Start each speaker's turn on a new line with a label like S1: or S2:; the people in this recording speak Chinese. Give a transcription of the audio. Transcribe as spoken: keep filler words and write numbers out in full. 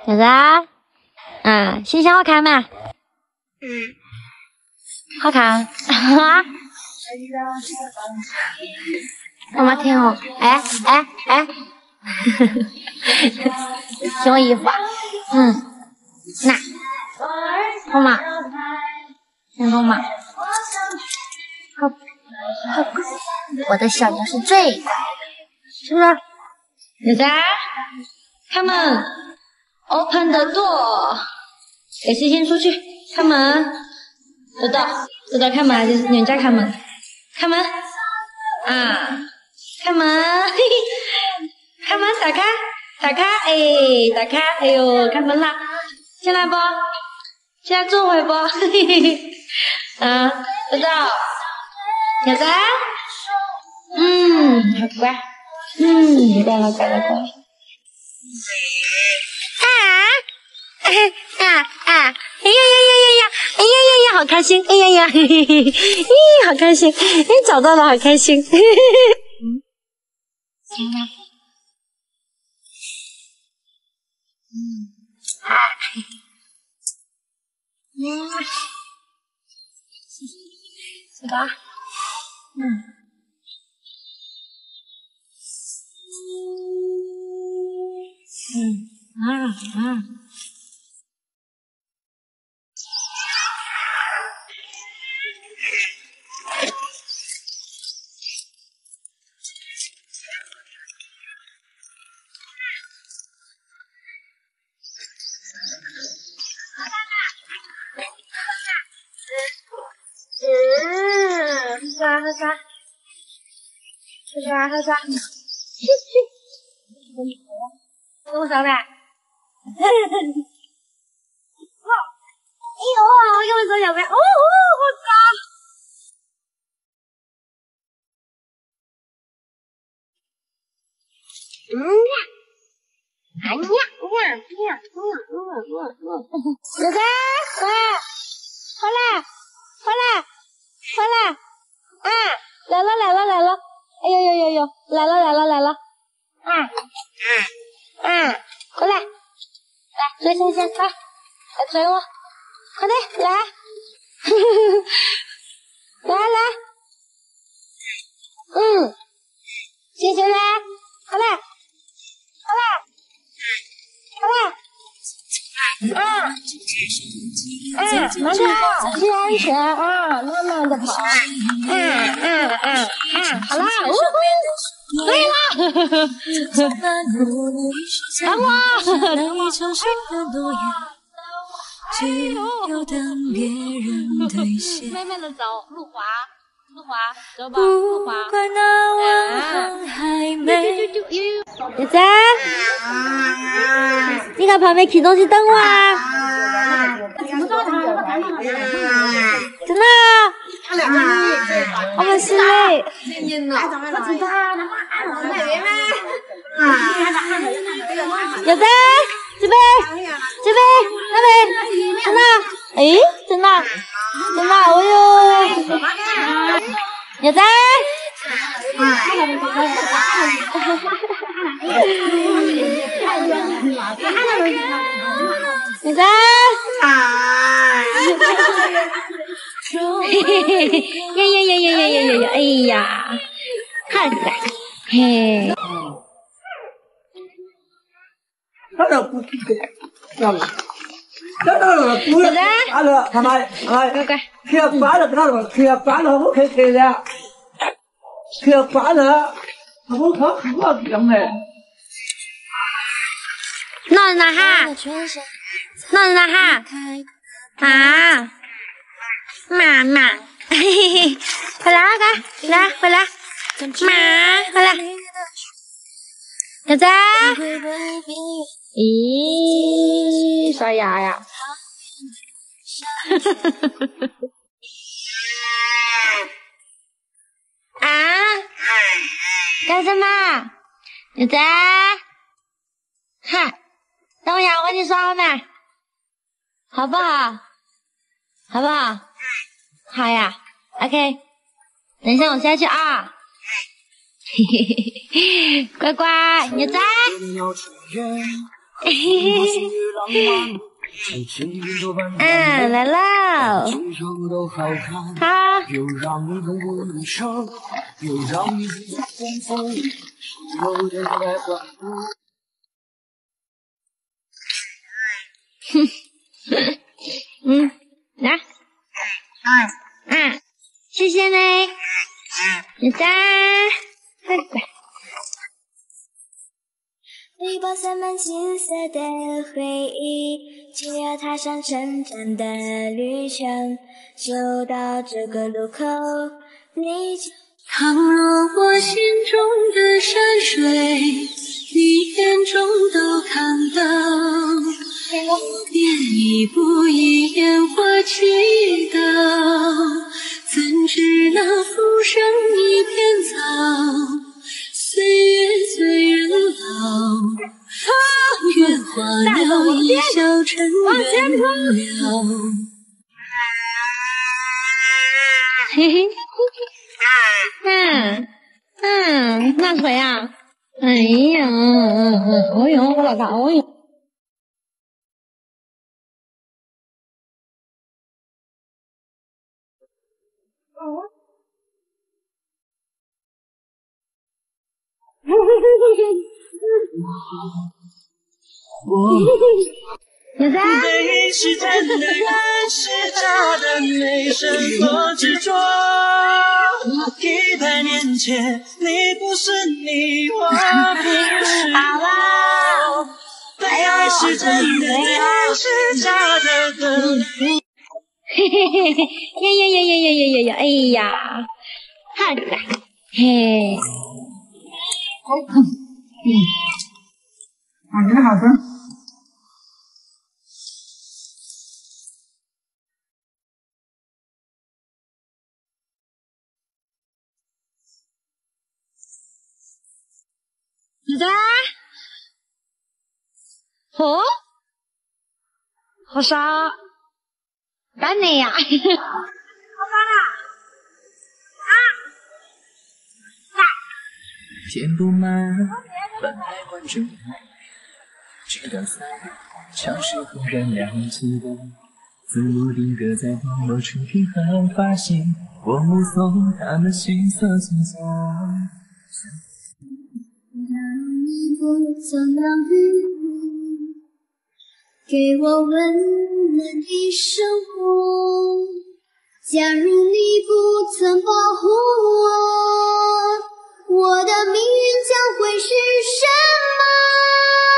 S1: 小子，啊，星星好看吗？嗯，好看。哈。干嘛听我？哎哎哎！听我一话。嗯，那，痛吗？先痛吗？好，好乖。我的小牛是最乖的，是不是？小子 ，Come on，open the door， 给星星出去 ，Come on， 豆豆，豆豆开门，就是人家开门，开门，啊 ，Come on， 嘿嘿，开门打开，打开，哎，打开，哎呦，开门了，进来不？进来坐会不？嘿嘿嘿，啊，豆豆，小子，嗯，好乖。嗯，乖了乖了乖了。啊啊啊！哎呀呀呀呀呀！哎呀呀呀，好开心！哎呀呀，嘿嘿嘿，咦，好开心！哎，找到了，好开心！嘿嘿嘿。嗯，行了。嗯，啊，嗯，是吧？嗯。嗯啊啊！嗯，喝啥喝啥？喝啥喝啥？去去，给我上来！哎呦，我给我说要不要？哦哦，好高！嗯呀，哎呀呀呀呀呀呀！小子，喂，回来，回来，回来！啊，来了来了来了！哎呦呦呦呦，来了来了来了！啊啊啊！过来，来追星星，来，来追我，快点来！来来，嗯，星星来，快来，快来，快来！啊啊，慢点，注意安全啊，慢慢的跑。啊啊啊啊，好啦，呜呼，对了，等我，等我，慢慢的走，路滑，路滑，走吧，路滑。小子，你看旁边吃东西等我啊！真的？我们是嘞。小子，这边，这边，那边，真的？哎，真的，真的，哦哟！小子。你在？嘿嘿嘿嘿，呀呀呀呀呀呀呀呀！哎呀，看着，嘿。
S2: 那个不是的，那个，那个不是，完了，他妈，哎，吃饭了，看到没？吃饭了，我开开的，吃饭了，我靠，我讲的。
S1: 闹着呢哈，闹着呢哈，啊，妈妈，嘿嘿嘿，回来快，来回来，妈，回来，小子，咦，刷牙呀，呵呵呵呵呵，啊，干什么，小子，哈。等一下，我跟你耍好没？好不好？好不好？好呀 ，OK。等一下我下去啊。嘿嘿嘿嘿，乖乖，你在？ 嗯，来喽！好。哼，嗯，来，嗯，谢谢嘞，小三，拜拜。背包塞满金色的回忆，就要踏上成长的旅程。就到这个路口，你就倘若我心中的山水，你眼中都看到，一点一步一眼我祈祷，怎知那浮生一片草。岁月催人老，愿化了一笑尘缘了。嘿嘿，嗯嗯，那谁呀？哎呀，我用我老大，我用。小三，
S3: 对是真的，人是假的，没什么执着。一百年前，你不是你，我不是我。对是真的，人是假的，等你。
S1: 嘿嘿嘿嘿，呀呀呀呀呀呀呀呀！哎呀，好的，嘿，嗯，
S2: 啊，真的好吃。
S1: 小三，哦，好傻，干你呀！好傻啦！啊！
S3: 填不满本来关注这段散像是忽然亮起的字母定格在网络触屏后发现我目送他们行色匆匆
S4: 你不曾让雨给我温暖的生活，假如你不曾保护我，我的命运将会是什么？